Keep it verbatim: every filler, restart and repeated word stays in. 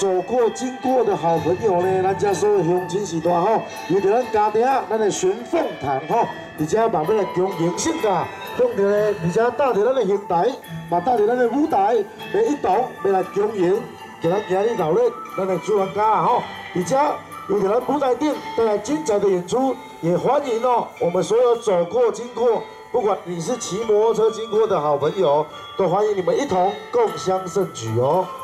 走过经过的好朋友呢，咱遮所有乡亲是大吼，由着咱家庭咱的玄凤堂吼，而且慢慢来经营性价，向着呢，而且搭着咱的平台，嘛搭着咱的舞台，来一同要来经营，给咱今日老日咱的主人家啊吼，而且由着咱舞台顶带来精彩的演出，也欢迎哦我们所有走过经过。 不管你是骑摩托车经过的好朋友，都欢迎你们一同共襄盛举哦。